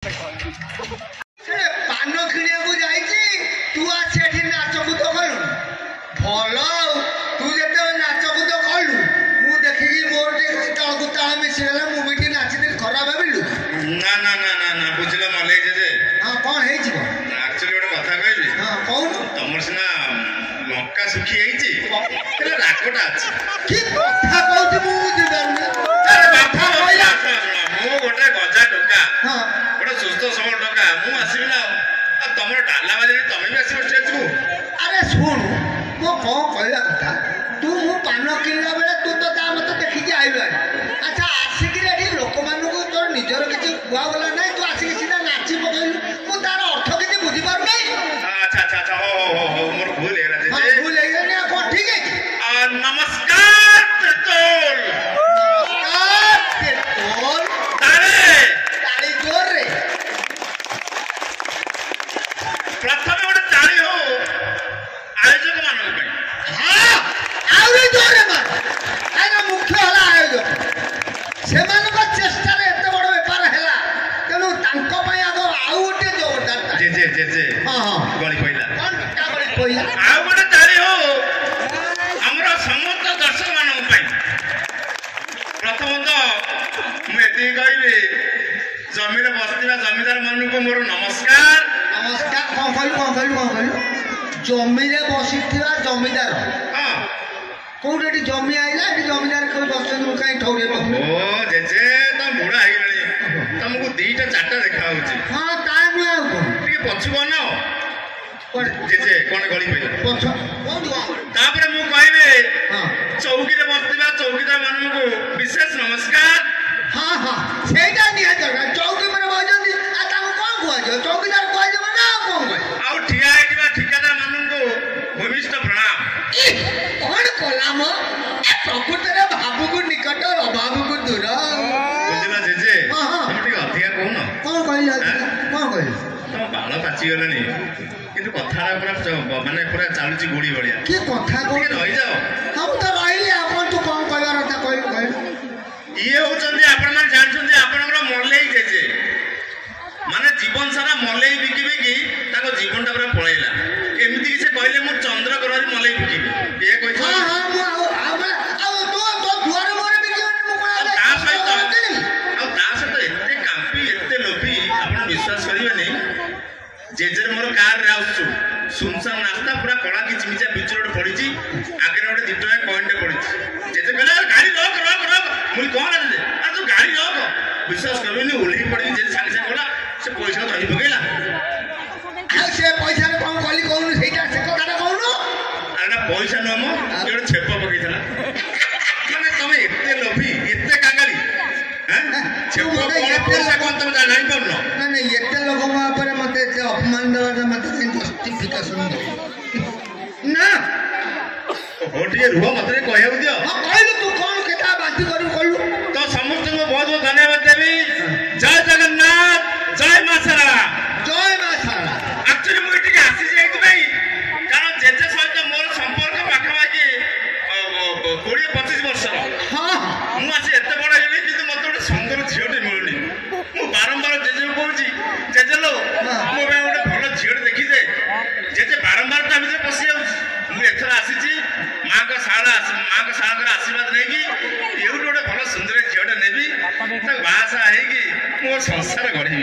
ପାନ କିଣିବାକୁ ଯାଇଛି ତୁ ଆସି ଏଠି ନାଚକୁଦ କଲୁ ଭଲ ଆଉ ତୁ ଯେତେବେଳେ ନାଚକୁଦ କଲୁ ମୁଁ ଦେଖିକି ମୋର ଟିକେ ତଳକୁ ତାଳ ମିଶିଗଲା ମୁଁ ବି ଟିକେ ନାଚିଦେଲି ଖରାପ ଭାବିଲୁ ନା ନା ନା ନା ନା ବୁଝିଲ ମଲେଇ ଯେ ହଁ କଣ ହେଇଯିବ ଆକ୍ଚୁଆଲି ଗୋଟେ କଥା କହିବି ହଁ କହୁନୁ ତମର ସିନା ଲଙ୍କା ଶୁଖି ଯାଇଛି ହେଲେ ରାଗଟା ଅଛି କି କଥା କହୁଛୁ ମୁଁ ବୁଝିପାରୁନି ମୁଁ ଗୋଟେ ଗଜା ଟୋକା ହଁ ଗୋଟେ ସୁସ୍ଥ ସବଳ ଟୋକା ମୁଁ ଆସିବି ନା ଆଉ ତମର ଡାଲା ବାଜିଲେ ତମେ ବି ଆସିବ ଷ୍ଟେଜକୁ ଆରେ ଶୁଣୁ ମୋ କଣ କହିବା କଥା ତୁ ମୁଁ ପାନ କିଣିଲା ବେଳେ ତୁ ତ ତା ମତେ ଦେଖିକି ଆଇଲୁ ଆଚ୍ଛା ଆସିକିରି ଏଠି ଲୋକମାନଙ୍କୁ ତୋର ନିଜର କିଛି କୁହାଗଲା ନାହିଁ ତୁ ଆସିକି ସିଧା ନାଚି ପକେଇଲୁ ମୁଁ ତାର ଅର୍ଥ କିଛି ବୁଝିପାରୁନାହିଁ ଆଚ୍ଛା ଆଚ୍ଛା ଆଚ୍ଛା ହଉ ହଉ ହଉ ମୋର ଭୁଲ ହେଇଗଲା ଭୁଲ ହେଇଗଲାଣି ଆଉ କଣ ଠିକ ଅଛି ନମସ୍କାର ତେତୋଲ ତାଳି ଜୋରରେ ପ୍ରଥମେ ଗୋଟେ ତାଳି ହଉ ଆୟୋଜକ ମାନଙ୍କ ପାଇଁ ହଁ ଆହୁରି ଜୋରରେ ମାର କାହିଁକିନା ମୁଖ୍ୟ ହେଲା ଆୟୋଜକ ସେମାନଙ୍କ ଚେଷ୍ଟାରେ ଏତେ ବଡ ବେପାର ହେଲା ତେଣୁ ତାଙ୍କ ପାଇଁ ଆଗ ଆଉ ଗୋଟେ ଜୋରଦାର ହଁ ହଁ ଗଳି ପଇଲା ଆଉ ଗୋଟେ ତାଳି ହଉ ଆମର ସମସ୍ତ ଦର୍ଶକ ମାନଙ୍କ ପାଇଁ ପ୍ରଥମତଃ ମୁଁ ଏତିକି କହିବି ଜମିରେ ବସିଥିବା ଜମିଦାର ମାନଙ୍କୁ ମୋର ନମସ୍କାର ନମସ୍କାର କଣ କହିଲୁ ଜମିରେ ବସିଥିବା ଜମିଦାର ହଁ କୋଉଠି ଏଠି ଜମି ଆଇଲା ଏଠି ଜମିଦାର କୋଉ ବସିଛନ୍ତି ମୁଁ କାହିଁ ଠଉରେ ଓ ଜେଜେ ତ ବୁଢା ହେଇଗଲାଣି ତମକୁ ଦିଟା ଚାରିଟା ଦେଖା ହଉଛି ହଁ ତା ନୁହେଁ ଆଉ କଣ ଟିକେ ପଛକୁ ଅନାଅ ଜେଜେ କଣ ଗଳି ପଇଲା ତାପରେ ମୁଁ କହିବି ଚୌକିରେ ବସିଥିବା ଚୌକିଦାର ମାନଙ୍କୁ ବିଶେଷ ନମସ୍କାର ହଁ ହଁ ସେଇଟା ନିହାତି ଚୌକି ମାନେ ବସିଛନ୍ତି ଆଉ ତାଙ୍କୁ କଣ କୁହାଯିବ ଚୌକିଦାର କୁହାଯିବ ନା ଆଉ କଣ କୁହାଯିବ ଆଉ ଠିଆ ହେଇଥିବା ଠିକାଦାର ମାନଙ୍କୁ ଭୂମିଷ୍ଠ ପ୍ରଣାମ କଣ କଲାମ ପ୍ରକୃତରେ ଭାବୁକୁ ନିକଟ ଅଭାବକୁ ଦୂର ବୁଝିଲ ଜେଜେ ତମେ ଟିକେ ଅଧିକା କହୁନ କଣ କହିଲ କଣ କହିଲ ତମ ବାଳ ପାଚିଗଲାଣି କିନ୍ତୁ କଥାଟା ପୁରା ମାନେ ପୁରା ଚାଲୁଛି ଗୁଳି ଭଳିଆ କି କଥା ଟିକେ ରହିଯାଅ ମୁଁ ତ ରହିଲି ଆଉ କଣ ତୁ କଣ କହିବାର କଥା କହିଲୁ ଇଏ ହଉଛନ୍ତି ଆପଣ ମାନେ ଜାଣିଛନ୍ତି ଆପଣଙ୍କର ମଲେଇ ଜେଜେ ମାନେ ଜୀବନ ସାରା ମଲେଇ ବିକି ବିକି ତାଙ୍କ ଜୀବନଟା ପୁରା ପଳେଇଲା ଏମିତି କି ସେ କହିଲେ ମୁଁ ଚନ୍ଦ୍ର ଗ୍ରହରେ ମଲେଇ ବିକିବି ଇଏ କହିଛନ୍ତି ତା ସହିତ ଏତେ କାମ୍ପି ଏତେ ଲୋଭି ଆପଣ ବିଶ୍ୱାସ କରିବେନି ଜେଜେର ମୋର କାରରେ ଆସୁଛୁ ସୁନସାନ ରାସ୍ତା ପୁରା କଳା କିଚିମିଚା ବିଚୁର ଗୋଟେ ପଡିଛି ଆଗରେ ଗୋଟେ 2 ଟଙ୍କା କଏନ୍ଟେ ପଡିଛି ଜେଜେ କହିଲେ ଗାଡି ରଖ ମୁଁ କଣ ଜେଜେ ଆରେ ତୁ ଗାଡି ରଖ ବିଶ୍ୱାସ କରିବେନି ଓହ୍ଲେଇ ପଡିବି ଜେଜେ ସାଙ୍ଗେ ସାଙ୍ଗେ ଗଲା ସେ ପଇସା ଧରି ପକେଇଲା ଆଉ ସେ ପଇସାରେ କଣ କଲି କହୁନୁ ସେଇଟା ସେ କଥାଟା କହୁନୁ ଆରେ ନା ପଇସା ନୁହଁ ମ ଗୋଟେ ଛେପ ପକେଇଥିଲା ମାନେ ତମେ ଏତେ ଲୋଭି ଏତେ କାଙ୍ଗାଳି ଛେପ ପଇସା କଣ ତମେ ଜାଣିପାରୁନ ନାଇଁ ଏତେ ଲୋକଙ୍କ ଉପରେ ମତେ ଏତେ ଅପମାନ ଦେବାଟା ମତେ ଜଷ୍ଟିଫିକେସନ ନା ହଉ ଟିକେ ରୁହ ମତେ କହିବାକୁ ଦିଅ କହିଲୁ ତୁ କଣ କେତେ ବାନ୍ତି କରିବୁ କହିଲୁ ତ ସମସ୍ତଙ୍କୁ ବହୁତ ବହୁତ ଧନ୍ୟବାଦ ଦେବି ଜୟ ଜଗନ୍ନାଥ ଜୟ ମା ଶାରଳା ଆକ୍ଚୁଆଲି ମୁଁ ଏଠିକି ଆସିଛି ଏଇଥିପାଇଁ କାରଣ ଜେଜେ ସହିତ ମୋର ସମ୍ପର୍କ ପାଖାପାଖି 20-25 ବର୍ଷର ମୁଁ ଆସି ଏତେ ବଡ ହେଲି କିନ୍ତୁ ମତେ ଗୋଟେ ସୁନ୍ଦର ଝିଅଟେ ମିଳୁନି ମୁଁ ବାରମ୍ବାର ଜେଜେକୁ କହୁଛି ଜେଜେ ଲୋ ମୋ ପାଇଁ ଗୋଟେ ଭଲ ଝିଅଟେ ଦେଖିଦେ ଜେଜେ ବାରମ୍ବାର ତା ଭିତରେ ପଶି ଯାଉଛି ମୁଁ ଏଥର ଆସିଛି ମାଙ୍କ ଶାଳଙ୍କର ଆଶୀର୍ବାଦ ନେଇକି ଏଉଠୁ ଗୋଟେ ଭଲ ସୁନ୍ଦର ଝିଅଟେ ନେବି ତାକୁ ବାହାସାହା ହେଇକି ମୋ ସଂସାର ଗଢିବି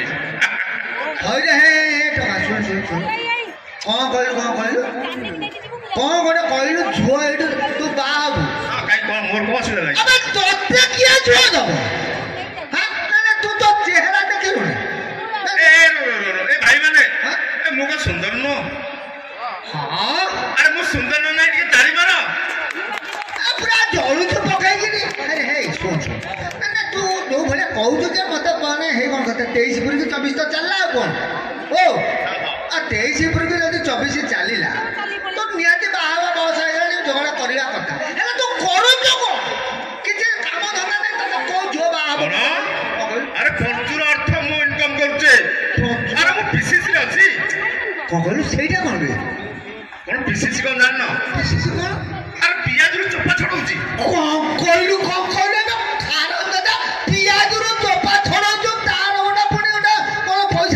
କଣ କହିଲୁ କଣ ଗୋଟେ କହିଲୁ ଝୁଅ ଏଇଠୁ ତୁ ବାହା ହବୁ କାଇଁ କଣ ମୋର କଣ ଅସୁବିଧା ନାହିଁ ତତେ କିଏ ଝୁଅ ଦବ ତୁ ତ ଚେହେରା ଦେଖିଲୁଣି ଏ ଭାଇ ମାନେ ମୁଁ କଣ ସୁନ୍ଦର ନୁହଁ ଆରେ ମୁଁ ସୁନ୍ଦର ନୁହଁ ନାହିଁ ଟିକେ ତାଳି ମାର ପୁରା ଜଳୁଛୁ ପକେଇକିନି ଆରେ ହେ ଶୁଣ ତୁ ଯୋଉ ଭଳିଆ କହୁଛୁ ଯେ ମତେ କଣ ହେଇ କଣ କଥା 23 ପୁରୀକି 24 ତ ଚାଲିଲା ଆଉ କଣ ଓ 23 ପୁରୀକି ଯଦି 24 ଚାଲିଲା ତ ନିହାତି ବାହାଘର ବୟସ ହେଇଗଲାଣି ଝଗଡ଼ା କରିବା କଥା ହେଲେ ତୁ କରୁଛୁ କଣ କିଛି କାମ ଧନ୍ଦା ନାହିଁ ତତେ କୋଉ ଝିଅ ବାହା ହବ ଆରେ ପ୍ରଚୁର ଅର୍ଥ ମୁଁ ଇନକମ୍ କରୁଛେ ଆରେ ମୁଁ ପିସିସିରେ ଅଛି କଣ କହିଲୁ ସେଇଟା କଣ ବେ କଣ ପିସିସି କଣ ଜାଣିନ ପିସିସି କଣ ଆରେ ପିଆଜରୁ ଚୋପା ଛଡଉଛି କଣ କହିଲୁ ପିଆଜରୁ ଚୋପା ଛଡଉଛୁ ତାର ଗୋଟେ ପୁଣି ଗୋଟେ କଣ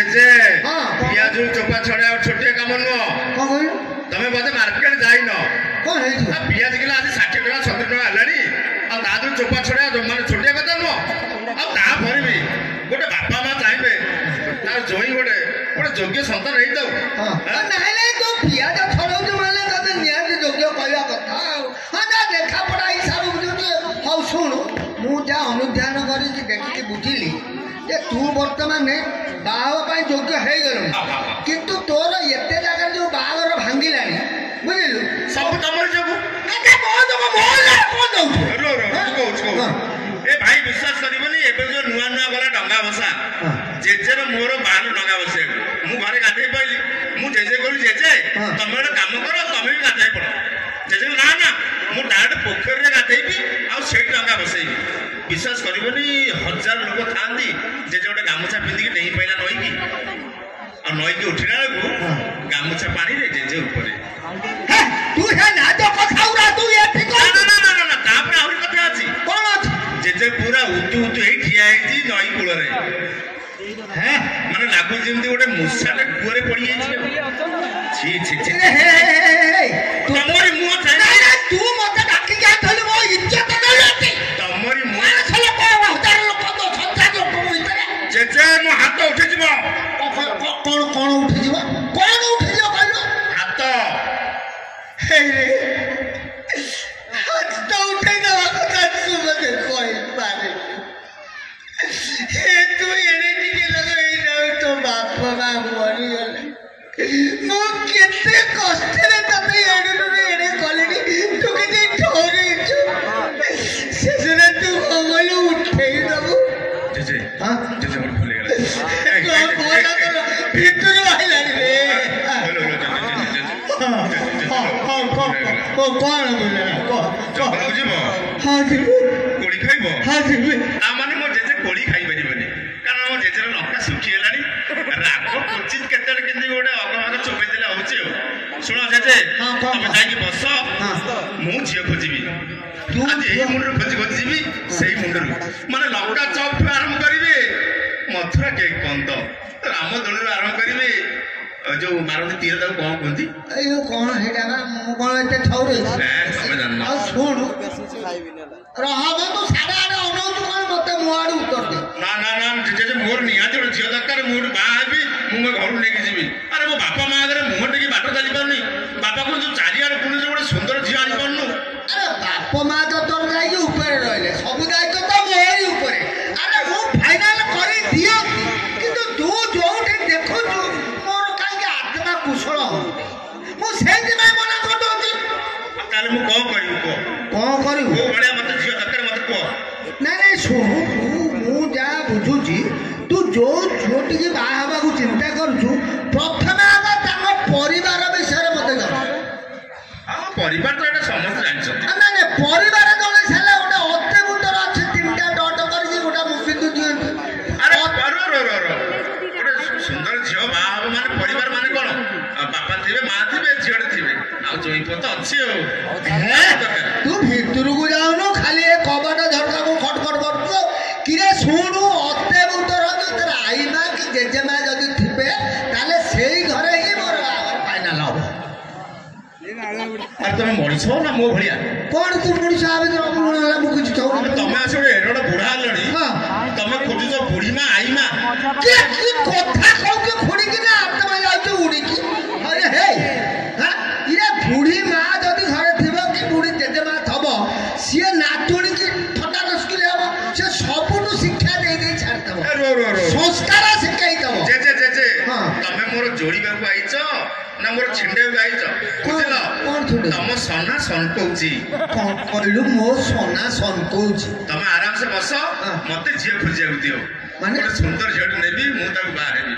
ଜେଜେ ହଁ। ପିଆଜ ଚୋପା ଛଡେଇବା ଛୋଟିଆ କାମ ନୁହଁ। କଣ କହିଲୁ? ତମେ ବୋଧେ ମାର୍କେଟ ଯାଇନ। କଣ ହେଇଛି? ପିଆଜ କିଲୋ ଆଜି 60 ଟଙ୍କା 70 ଟଙ୍କା ହେଲାଣି। ଆଉ ତା ଦେହରୁ ଚୋପା ଛଡେଇବା ମାନେ ଛୋଟିଆ କଥା ନୁହଁ। ଆଉ ତାପରେ ବି ଗୋଟେ ବାପା ମା ଚାହିଁବେ ତାର ଜୋଇଁ ଗୋଟେ ଯୋଗ୍ୟ ସନ୍ତାନ ହେଇଥାଉ। ନାଇଁ ନାଇଁ ତୁ ପିଆଜ ଛଡଉଛୁ ମାନେ ତତେ ନିହାତି ଯୋଗ୍ୟ କହିବା କଥା ଆଉ। ହଁ ଯା ଲେଖାପଢା ହିସାବ ବୁଝୁଛି। ହଉ ଶୁଣୁ, ମୁଁ ଯାହା ଅନୁଧ୍ୟାନ କରିଛି ଦେଖିକି ବୁଝିଲି ଯେ ତୁ ବର୍ତ୍ତମାନ ବାହା ହେବା ପାଇଁ ଯୋଗ୍ୟ ହେଇଗଲୁଣି, କିନ୍ତୁ ତୋର ଏତେ ଜାଗାରେ ଯୋଉ ବାହାଘର ଭାଙ୍ଗିଲାଣି ବୁଝିଲୁ, ସବୁ ତମର ଯୋଗୁ। ଏ ଭାଇ ବିଶ୍ୱାସ କରିବନି, ଏବେ ଯୋଉ ନୂଆ ନୂଆ ଗଲା ଡଙ୍ଗା ଭସା, ଜେଜେର ମୋର ବାହାନ ଡଙ୍ଗା ବସେଇବାକୁ ମୁଁ ଘରେ ଗାଧେଇ ପାଇଲି। ମୁଁ ଜେଜେ କହିଲି ଜେଜେ ତମେ ଗୋଟେ କାମ କର, ତମେ ବି ଗାଧେଇ ପଡ। ଜେଜେ ନା ନା ମୁଁ ଡାଇରେକ୍ଟ ପୋଖରୀରେ ଗାଧେଇବି ଆଉ ସେଇଠି ଡଙ୍ଗା ବସେଇବି। ବିଶ୍ୱାସ କରିବନି, 1000 ଲୋକ ଥାଆନ୍ତି, ଜେଜେ ଗୋଟେ ଗାମୁଛା ପିନ୍ଧିକି ଡେଇଁ ପାଇଲା ନଈକି। ଆଉ ନଈକି ଉଠିଲା ବେଳକୁ ଗାମୁଛା ପାଣିରେ ଜେଜେ ଉପରେ। ତାପରେ ଆହୁରି କଥା ଅଛି। କଣ ଅଛି? ଜେଜେ ପୁରା ଉତୁ ହେଇ ଠିଆ ହେଇଛି ନଈ କୂଳରେ। ମାନେ ଲାଗୁଛି ଯେମିତି ଗୋଟେ ମୂଷାଟେ କୂଅରେ ପଡିଯାଇଛି। ତମରି ମୁହଁ ତୁ ମତେ ଡାକିକି ଆଣିଥିଲୁ, ମୋ ଇଜ୍ଜତ ନେଲୁ। ତମରି ମୁହଁ। ଜେଜେ ମୋ ହାତ ଉଠିଯିବ। କଣ ଉଠିଯିବ? କଣ ଉଠିଯିବ କହିଲ? ହାତ। ହାତ ଉଠେଇ ଦେବା କଥା ତୁ ମତେ କହିପାରେ। ତୁ ଏଣେ ଟିକେ ଲଗେଇ ତୋ ବାପା ମା ମରିଗଲେ। ମୁଁ କେତେ କଷ୍ଟରେ ତତେ ଏଣେରୁ ଏଣେ କଲିଣି, ତୁ କିଛି ଠଉରେଇଛୁ। ଶେଷରେ ତୁ କଣ କହିଲୁ? ଉଠେଇ ଦବୁ। ଜେଜେ ଜେଜେ ମୋର ଭୁଲ ହେଇଗଲା। ଭିତରୁ ବାହାରିଲାଣି ରେ। କଣ କୋଳି ଖାଇବ? ତାମାନେ ମୋ ଜେଜେ କୋଳି ଖାଇପାରିବନି, କାରଣ ମୋ ଜେଜେର ଲଙ୍କା ଶୁଖିଗଲାଣି। ରାଗ କ୍ୱଚିତ କେତେବେଳେ କେମିତି ଗୋଟେ ଅଗଭାଗ ଚୋବେଇ ଦେଲେ ହଉଛି ଆଉ। ଶୁଣ ଜେଜେ, ତମେ ଯାଇକି ବସ, ମୁଁ ଝିଅ ଖୋଜିବି। ଆଜି ଏଇ ମୁଣ୍ଡରୁ ଖୋଜି ଯିବି ସେଇ ମୁଣ୍ଡରୁ। ମାନେ ଲଙ୍କା ଚପ୍ ଆରମ୍ଭ କରିବେ, ମଥୁରା କେକ୍ ପର୍ଯ୍ୟନ୍ତ, ରାମ ଦୋଳିରୁ ଆରମ୍ଭ କରିବେ। ଯୋଉ ମାରନ୍ତି ତୀର ତାକୁ କଣ କୁହନ୍ତି? ଏଇ କଣ ହେଇଟା ନା, ମୁଁ କଣ ଏତେ ଠଉରେଇଛି? ତମେ ଜାଣିନ? ଆଉ ଶୁଣୁ ରହବ, ତୁ ସାଡେ ଆଡେ ଅନଉଛୁ କଣ? ମତେ ମୋ ଆଡେ ଉତ୍ତର ଦେ। ନା ନା ନା ଜେଜେ, ମୋର ନିହାତି ଗୋଟେ ଝିଅ ଦରକାର। ମୁଁ ଗୋଟେ ବାହା ହେବି, ମୁଁ ମୋ ଘରକୁ ନେଇକି ଯିବି। ଆରେ ମୋ ବାପା ମା ଆଗରେ ମୁହଁ ଟିକେ ବାଟ ଚାଲି ପାରୁନି। ବାପା କହୁଛୁ ଚାରିଆଡେ ପୁଣି ଗୋଟେ ସୁନ୍ଦର ଝିଅ ଆଣିପାରୁନୁ। ଆରେ ବାପ ମା ତ ତୋର ଯାଇକି ଉପରେ ରହିଲେ, ସବୁ ଦାୟିତ୍ୱ ତ ମୋରି ଉପରେ। ଆରେ ମୁଁ ଫାଇନାଲ କରି ଦିଅନ୍ତି, କିନ୍ତୁ ତୁ ଯୋଉଠି ଦେଖୁଛୁ ମୋର କାହିଁକି ଆତ୍ମା କୁଶଳ ହଉନି, ମୁଁ ସେଇଥିପାଇଁ ମନା କରିଦଉଛି। ତାହେଲେ ମୁଁ କଣ କରିବି କୁହ? କଣ କରିବୁ? କୋଉ ଭଳିଆ ମତେ ଝିଅ ଦରକାର ମତେ କୁହ। ନାଇଁ ଶୁଣୁ, ମୁଁ ଯାହା ବୁଝୁଛି ତୁ ଯୋଉ ଝିଅଟିକି ବାହା ହେବାକୁ ଚିନ୍ତା କରୁଛୁ, ପ୍ରଥମେ ଆଗ ତାଙ୍କ ପରିବାର ବିଷୟରେ ମତେ ଜଣା। ଆମ ପରିବାର ତ ଏଇଟା ସମସ୍ତେ ଜାଣିଛନ୍ତି। ନାଇଁ ପରିବାର ଜଣେ ସାରିଲା ଗୋଟେ ଅତେ ମୁଣ୍ଡର ଅଛି, 3ଟା ଡଟ କରିକି ଗୋଟେ ବିନ୍ଦୁ ଦିଅନ୍ତି। ଆରେ ଗୋଟେ ସୁନ୍ଦର ଝିଅ ବାହା ହବ ମାନେ ପରିବାର ମାନେ କଣ? ବାପା ଥିବେ, ମା ଥିବେ, ଝିଅଟେ ଥିବେ, ଆଉ ଜୋଇଁ ପୁଅ ତ ଅଛି ଆଉ। ତୁ ଭିତରକୁ ଯାଉନୁ, ଖାଲି ଏ କବାଟ ଝରକାକୁ ଖଟଖଟ କରୁଛୁ। କିରେ ଶୁଣୁ, ଅତେ ମୁଣ୍ଡର ତୋର ଆଇମା କି ଜେଜେମା ଯଦି ଥିବେ, ତାହେଲେ ସେଇ ଘରେ ହିଁ ମୋର ବାହାଘର ଫାଇନାଲ ହବ। ଆରେ ତମେ ମଣିଷ ନା ମୋ ଭଳିଆ? କଣ ତୁ ମଣିଷ ଭାବେ ମୁଁ କିଛି ଚାହୁଁନି। ତମେ ଆସ ଗୋଟେ ଏଡେ ବୁଢା ହେଲଣି, ତମେ ଖୋଜୁଛ ବୁଢୀ ମା ଆଇ ମା। କି କଥା କହୁଛୁ? ଖୁଣିକି ନା ଆତ୍ମା ଯାଉଛି ଉଡିକି। ଆରେ ହେ ଇରେ ବୁଢୀ ମା ଯଦି ଘରେ ଥିବ କି ବୁଢୀ ଜେଜେମା ଥବ, ସିଏ ନାତୁଣୀକି ଥଟା ଦସ୍କିଲେ ହବ, ସେ ସବୁଠୁ ଶିକ୍ଷା ଦେଇ ଛାଡିଦବ, ସଂସ୍କାର ଶିଖେଇଦବ। ଜେଜେ ଜେଜେ, ତମେ ମୋର ଯୋଡିବାକୁ ଆଇଛ ନା ମୋର ଛିଣ୍ଡେଇବାକୁ ଆଇଛ? ବୁଝିଲ? ତମ ସନା ସନକଉଛି। କଣ କହିଲୁ? ମୋ ସନା ସନକଉଛି। ତମେ ଆରାମସେ ବସ, ମତେ ଝିଅ ଖୋଜିବାକୁ ଦିଅ। ମାନେ ଗୋଟେ ସୁନ୍ଦର ଝିଅଟେ ନେବି, ମୁଁ ତାକୁ ବାହା ହେବି।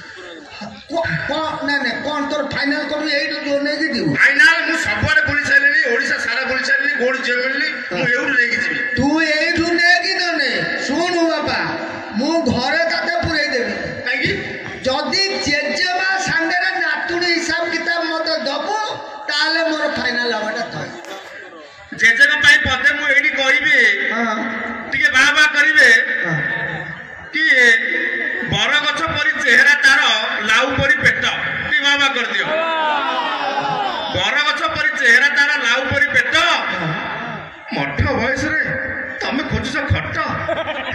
ନାଇଁ କଣ ତୋର ଫାଇନାଲ କରିବୁ? ଏଇଠୁ ଯୋଉ ନେଇକି ଯିବୁ? ଫାଇନାଲ ମୁଁ ସବୁଆଡେ ବୁଲି ସାରିଲିଣି, ଓଡିଶା ସାରା ବୁଲି ସାରିଲିଣି, କୋଉଠି ଝିଅ ମିଳିଲି, ମୁଁ ଏଇଠୁ ନେଇକି ଯିବି। ତୁ ଏଇଠୁ ନେଇକି ନେ। ଶୁଣୁ ବାପା, ମୁଁ ଘରେ ତତେ ପୁରେଇ ଦେବି। କାହିଁକି? ଯଦି ଜେଜେମା ସାଙ୍ଗରେ ନାତୁଣୀ ହିସାବ କିତାବ ମତେ ଦବୁ, ତାହେଲେ ମୋର ଫାଇନାଲ ହବାଟା ଥାଏ। ଜେଜେଙ୍କ ପାଇଁ ପଦେ ମୁଁ ଏଇଠି କହିବି, ଟିକେ ବାହା କରିବେ କି ବର ଗଛ ପରି ଚେହେରା ତାର,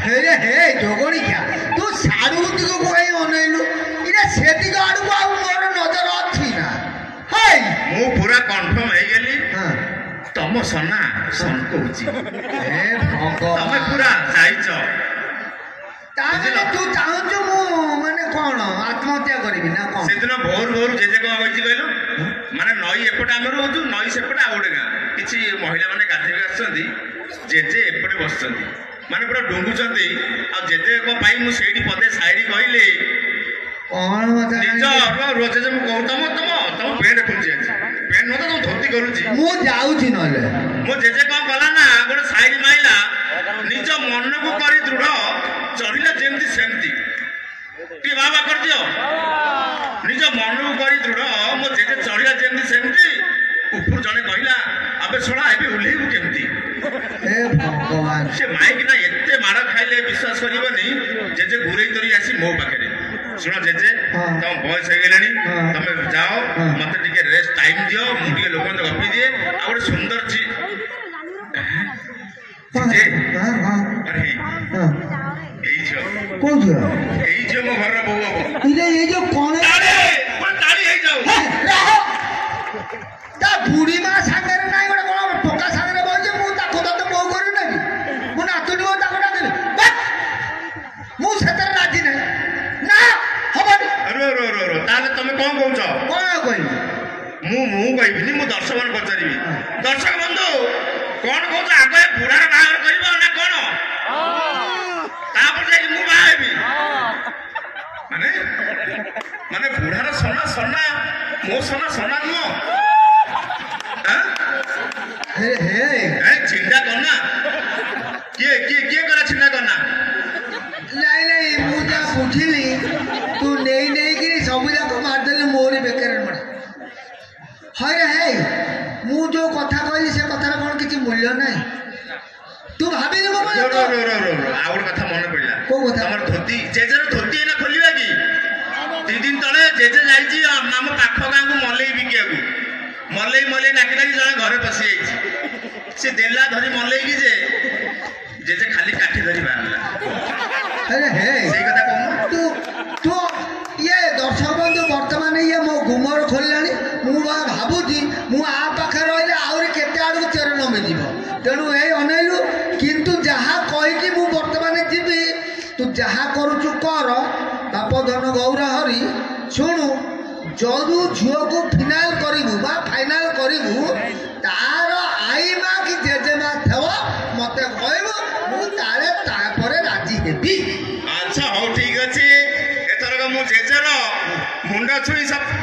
ହେରେ ହେ ଯୋଗଣିକା ତୁ ସାଡୁ ଦିଗକୁ କାହିଁ ଅନେଇଲୁ ଏଇଟା ସେଦିଗ ଆଡକୁ ଆଉ ମୋର ନଜର ଅଛି ନା ହେଇ ମୁଁ ପୁରା କନଫର୍ମ ହେଇଗଲି ତମ ସନା ସନକଉଛି ତମେ ପୁରା ଯାଇଛ ତାହେଲେ ତୁ ଚାହୁଁଛୁ ମୁଁ ମାନେ କଣ ଆତ୍ମହତ୍ୟା କରିବି ନା କଣ ସେଦିନ ଭୋରୁ ଭୋରୁ ଜେଜେ କଣ କହିଛି କହିଲୁ ମାନେ ନଈ ଏପଟେ ଆମେ ରହୁଛୁ ନଈ ସେପଟେ ଆଉ ଗୋଟେ ଗାଁ କିଛି ମହିଳା ମାନେ ଗାଧେଇକି ଆସୁଛନ୍ତି ଜେଜେ ଏପଟେ ବସିଛନ୍ତି ମାନେ ପୁରା ଡୁଙ୍ଗୁଛନ୍ତି ଆଉ ଜେଜେଙ୍କ ପାଇଁ ମୁଁ ସେଇଠି ପଦେ ସାଇଡି କହିଲି କଣ ନିଜ ଜେଜେ ମୁଁ କହୁ ତମ ପେଣ୍ଟ ଖୋଲୁଛି ଆଜି ପେଣ୍ଟ ନୁହଁ ତ ତମ ଧୋତି କରୁଛି ମୁଁ ଯାଉଛି ନହେଲେ ମୋ ଜେଜେ କଣ କଲା ନା ଗୋଟେ ସାଇଡି ମାଇଲା ନିଜ ମନକୁ କରି ଦୃଢ ଚଢିଲା ଯେମିତି ସେମିତି ଟିକେ ବାବା କରିଦିଅ ନିଜ ମନକୁ କରି ଦୃଢ ମୋ ଜେଜେ ଚଢିଲା ଯେମିତି ସେମିତି ଉପରୁ ଜଣେ କହିଲା ଆବେ ଶୁଣା ଏବେ ଓହ୍ଲେଇବୁ କେମିତି ସେ ମାଇକି ନା ଏତେ ମାଡ଼ ଖାଇଲେ ବିଶ୍ୱାସ କରିବନି ଜେଜେ ଘୁରେଇ ଧରି ଆସି ମୋ ପାଖରେ ଶୁଣ ଜେଜେ ତମ ବୟସ ହେଇଗଲାଣି ତମେ ଯାଅ ମତେ ଟିକେ ରେଷ୍ଟ ଟାଇମ ଦିଅ ମୁଁ ଟିକେ ଲୋକଙ୍କ ଗପି ଦିଏ ଆଉ ଗୋଟେ ସୁନ୍ଦର ଏଇ ଝିଅ ମୋ ଘରର ବୋଉ ହବ ହେଇଯାଉ ତା ବୁଢୀ ମା ସାଙ୍ଗରେ ନାଇଁ ଗୋଟେ କଣ ଟୋକା ସାଙ୍ଗରେ ବସିଛି ମୁଁ ତାକୁ ତତେ ବୋଉ କରିବି ନାଇଁ ମୁଁ ନାତୁଣୀ ବୋଉ ତାକୁ ଡାକିବି ମୁଁ ସେଥିରେ ରାଜି ନାହିଁ ନା ହବନି ତାହେଲେ ତମେ କଣ କହୁଛ କଣ କହିବି ମୁଁ କହିବିନି ମୁଁ ଦର୍ଶକ ମାନଙ୍କୁ ପଚାରିବି ଦର୍ଶକ ବନ୍ଧୁ କଣ କହୁଛ ଆଗ ଏ ବୁଢାର ବାହାଘର କରିବ ନା କଣ ତାପରେ ଯାଇକି ମୁଁ ବାହା ହେବି ମାନେ ବୁଢାର ସନା ମୋ ସନା ନୁହଁ ଚିନ୍ତା କରନା କିଏ କଲା ଚିନ୍ତା କରନା ନାଇଁ ମୁଁ ଯାହା ବୁଝିଲି ତୁ ନେଇକିରି ସବୁ ଯାକ ମାରିଦେଲି ମୋରି ବେକାରରେ ମରା ହଇରେ ହେ ମୁଁ ଯୋଉ କଥା କହିଲି ସେ କଥାର କଣ କିଛି ମୂଲ୍ୟ ନାହିଁ ତୁ ଭାବିଲୁ ଆଉ ଗୋଟେ କଥା ମନେ ପଡିଲା କୋଉ କଥା ଆମର ଧୋତି ଜେଜେର ଧୋତି ଏଇନା ଖୋଲିବା କି 3 ଦିନ ତଳେ ଜେଜେ ଯାଇଛି ଆମ ପାଖ ଗାଁକୁ ମଲେଇ ବିକିବାକୁ ମଲେଇ ଡାକି ଜଣେ ଘରେ ପଶି ଯାଇଛି ସେ ଦେଲା ଧରି ମଲେଇକି ଯେ ଜେଜେ ଖାଲି କାଠି ଧରି ବାହାରିଲା ସେଇ କଥା କହୁନୁ ତୁ ଇଏ ଦର୍ଶକ ବନ୍ଧୁ ବର୍ତ୍ତମାନ ଇଏ ମୋ ଗୁମର ଖୋଲିଲାଣି ମୁଁ ଭାବୁଛି ମୁଁ ଆ ପାଖରେ ରହିଲେ ଆହୁରି କେତେ ଆଡକୁ ଚେର ନମିଯିବ ତେଣୁ ଏଇ ଅନେଇଲୁ କିନ୍ତୁ ଯାହା କହିକି ମୁଁ ବର୍ତ୍ତମାନ ଯିବି ତୁ ଯାହା କରୁଛୁ କର ବାପ ଧନ ଗୌର ହରି ଶୁଣୁ ଯଦୁ ଝିଅକୁ ଫାଇନାଲ କରିବୁ ତାର ଆଇ ମା କି ଜେଜେମା ଥିବ ମତେ କହିବୁ ମୁଁ ତାପରେ ରାଜି ହେବି ଆଚ୍ଛା ହଉ ଠିକ ଅଛି ଏଥରକ ମୁଁ ଜେଜେର ମୁଣ୍ଡ ଛୁଇଁ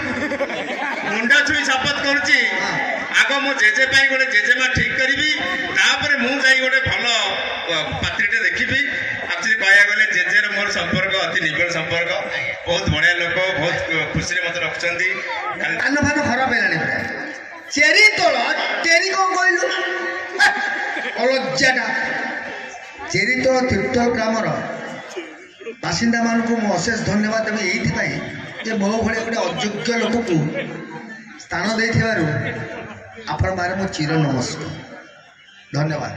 ଶପଥ କରୁଛି ଆଗ ମୋ ଜେଜେ ପାଇଁ ଗୋଟେ ଜେଜେମା ଠିକ କରିବି ତାପରେ ମୁଁ ଯାଇ ଗୋଟେ ଭଲ ପାତ୍ରୀଟେ ଦେଖିବି ଆକ୍ଚୁଆଲି କହିବାକୁ ଗଲେ ଜେଜେର ମୋର ସମ୍ପର୍କ ଅତି ନିବିଡ଼ ସମ୍ପର୍କ ବହୁତ ବଢିଆ ଲୋକ ବହୁତ ଖୁସିରେ ମତେ ରଖୁଛନ୍ତି କାନ ଫାନ ଖରାପ ହେଲାଣି ଚେରି ତୋଳ ଚେରି କଣ କହିଲୁ ଅଲଜ୍ଜାଟା ଚେରି ତୋଳ ତୀର୍ଥ ଗ୍ରାମର ବାସିନ୍ଦା ମାନଙ୍କୁ ମୁଁ ଅଶେଷ ଧନ୍ୟବାଦ ଦେବି ଏଇଥିପାଇଁ ଯେ ମୋ ଭଳି ଗୋଟେ ଅଯୋଗ୍ୟ ଲୋକକୁ ସ୍ଥାନ ଦେଇଥିବାରୁ ଆପଣଙ୍କ ପାଖରେ ମୁଁ ଚିର ନମସ୍କାର ଧନ୍ୟବାଦ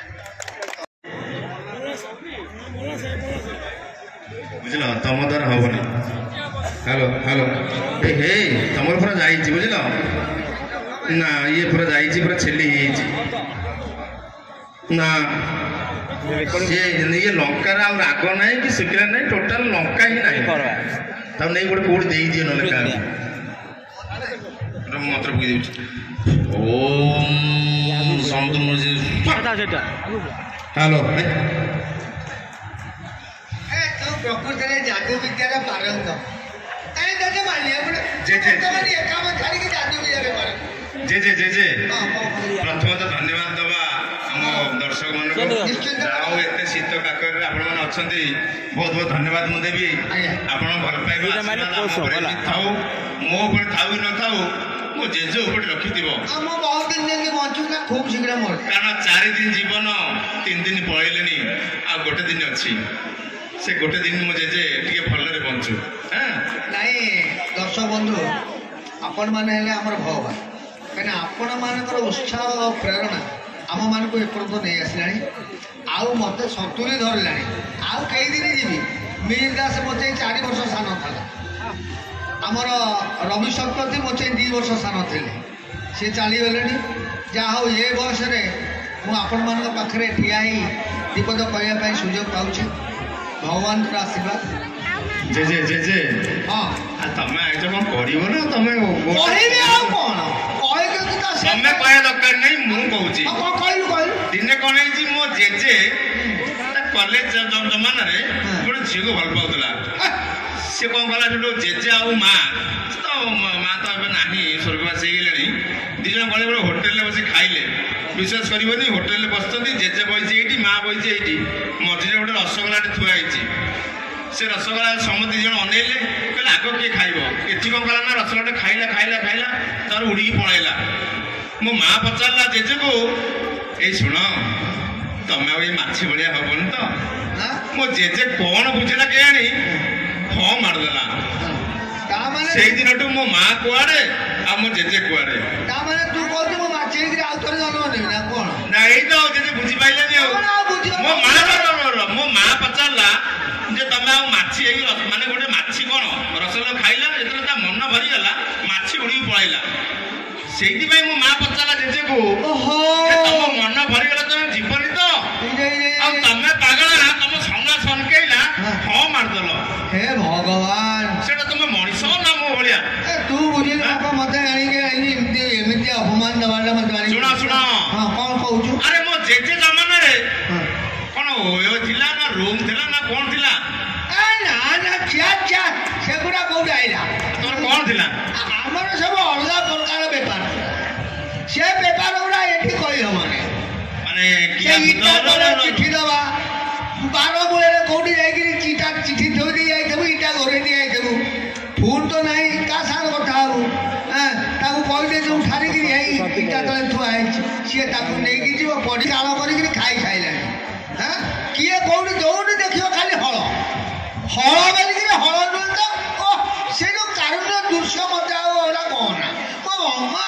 ବୁଝିଲ ତମ ଦ୍ୱାରା ହବନି ହ୍ୟାଲୋ ହେ ତମର ପୁରା ଯାଇଛି ବୁଝିଲ ନା ଇଏ ପୁରା ଯାଇଛି ପୁରା ଛେଲି ହେଇଯାଇଛି ନା ଇଏ ଲଙ୍କାର ଆଉ ରାଗ ନାହିଁ କି ଶୁଖିଲା ନାହିଁ ଟୋଟାଲ ଲଙ୍କା ହିଁ ନାହିଁ ତାକୁ ନେଇ ଗୋଟେ କୋଉଠି ଦେଇଦିଅ ନହେଲେ କାହାକୁ ମନ୍ତ୍ର ପକେଇ ଦେଉଛି ଓମ୍ ହ୍ୟାଲୋ ପ୍ରକୃତରେ ଯାଦୁ ବିଦ୍ୟାର ପାରନ୍ତ ଜେଜେ ପ୍ରଥମେ ତ ଧନ୍ୟବାଦ ଦବା ଆମ ଦର୍ଶକ ମାନଙ୍କୁ ଆଉ ଏତେ ଶୀତ କାକରରେ ଆପଣମାନେ ଅଛନ୍ତି ବହୁତ ଧନ୍ୟବାଦ ମୁଁ ଦେବି ଆପଣ ଭଲ ପାଇବା ଥାଉ ମୋ ଉପରେ ଥାଉ କି ନଥାଉ ମୋ ଜେଜେ ଉପରେ ରଖିଥିବ କାରଣ 4 ଦିନ ଜୀବନ 3 ଦିନ ପଳେଇଲେନି ଆଉ ଗୋଟେ ଦିନ ଅଛି ସେ ଗୋଟେ ଦିନ ମୋ ଜେଜେ ଟିକେ ଭଲରେ ବଞ୍ଚୁ ନାଇଁ ଦର୍ଶକ ବନ୍ଧୁ ଆପଣମାନେ ହେଲେ ଆମର ଭଗବାନ କାହିଁକିନା ଆପଣମାନଙ୍କର ଉତ୍ସାହ ପ୍ରେରଣା आम मान को एपर्त नहीं आसला आउ मत 70 धरला आउ कई दिन जी मीर दास मत 4 वर्ष सान था आमर रवि शतपथी मत 2 वर्ष सान थे सी चलीगले जहा हो ये बयस मुझे पाखे ठिया दीपद कहवाई सुजोग पाँच भगवान आशीर्वाद जेजे जेजे हाँ तमें आज कौन कर ना तमें तमें कह दरकार नहीं मुझे दिने कौन है मो जेजे कॉलेज जमाना गोटे झील को भल पाला सी कौन कला जो जेजे आ माँ तो माँ तो ना स्वर्गवास हो गले दिज गले गोटे होटेल बस खाइले विश्वास करनी होटेल बसती जेजे बही ये माँ बही ये मझे गोटे रसगोला थुआई से रसगोला समस्त दिज अनेले कहले आग किए खाइब एति कौन कला ना रसगोला खाइला खाइला खाइला तार उड़ी पलैला मो माँ पचारा जेजे को ये शुण तमें आ माछी भाया हबन तो मो जेजे कौन बुझेला के हाँ मारदेला से दिन मो माँ कुआड़े आ मो जेजे कुआड़े ना यही तो जेजे बुझी पाइले मो माँ पचारा जे तमें आ माछी माने गोटे माछी कौन रसगोला खाइला जो मन भरीगला माछी उड़ी पलैला से मो माँ पचारा जेजे को तुम मन भरीगला तुम जीवनी तो तमें पागला तुम संगा सनकैला हाँ मारदेल हे भगवान से तुम मनीष ना मो भाया तू बुझे मत एमती अपमान दबाटा मत शुण शुण हाँ कौन कहू अरे मो जेजे जमाना कौन ओयो थिला ना रूम थिला ना कौन थिला ना ना चैट चैट सेगुड़ा कौन आइला तोर कौन थिला हमर सब अलग प्रकार व्यापार से व्यापार गुड़ा एठी कहि हमने माने से इटा तले चिट्ठी दवा 12 बुले कोडी जाई कि चिटा चिट्ठी थोई दी आई थबु इटा घरे दी आई थबु फूल तो नहीं का सार कथा हबु हां ताकू कहि दे जो उठारी कि आई इटा तले थुआ आई से ताकू नै कि जीव पडी काळ करि कि खाई खाइलानी हां किए कोडी जोडी देखियो खाली हळ हळ बोली कि हळ न तो ओ से जो कारण दृश्य मत आला कोन ओ अम्मा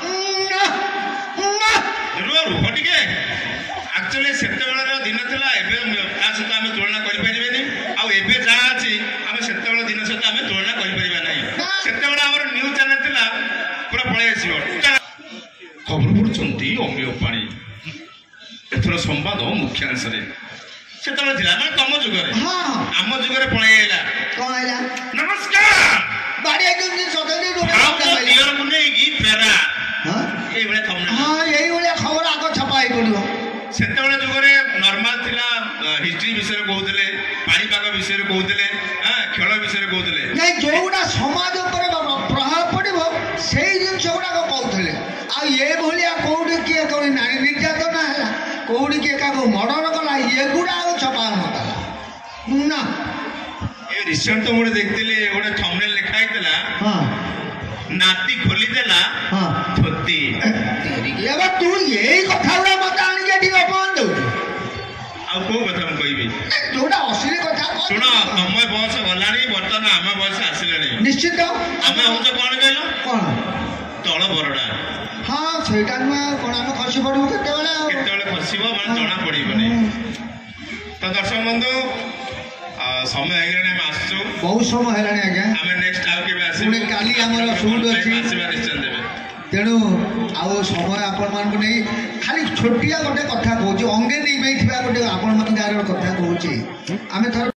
रुह टिके एक्चुअली सेते बेला दिन थिला एबे ता सहित आम तुलना करि परिबेनी आ एबे जहा अछि आम सेते बेला दिन सहित आम तुलना करि परिबा नै सेते बेला हमर न्यूज चैनल थिला पूरा पळै आसीबो खबर पढुचंती अमिय पाणी एथर संवाद मुख्यांश रे सेते बेला थिला माने तम जुगरे हां आम जुगरे पळै आइला कोन आइला नमस्कार बाड़ी आइजन सदने दियर मुने की फेरा हां ए बेला थमना हां यही वाला खबर आग छपाई पड़ियो सेते बेला जुगरे नॉर्मल थिला हिस्ट्री विषय कहउतले पानी पाग विषय कहउतले हां खेल विषय कहउतले नहीं जोगुडा समाज ऊपर प्रभाव पड़िबो सेही दिन जोगुडा को कहउतले आ ये भलिया कोउडी के कोई नारी निर्यातन हला कोउडी के का को मर्डर कला ये गुडा छपा मत ना ए रिसेंट तो मोरे देखतिले ओडे थंबनेल लिखा आइतला हां नाती खोली देला हां धोती तेरी के अब तू यही कथा उड़ा मत आनी के ठीक अपन दउ आ को कथा हम कहबी जोडा असली कथा सुन समय बयस गलानी बर्तन आम बयस आसिलानी निश्चित आमे होत कोन कहलो कोन तळ बरडा हाँ सेटा नुआ कोन हम खसी पड़ू केते खसिबो माने जणा पड़िबनी तो दर्शक बंधु समय आइगले हम आसछु बहुत समय हेलानी आज्ञा आमे नेक्स्ट आउ के आसी पुणे काली हमर शूट अछि आसीबा निश्चय देबे तेणु आउ समय आपण मान को नहीं खाली छोटिया गोटे कथा कहूँ अंगे नहीं बैठा गोटे आपण मान कथा कहूँ आम थर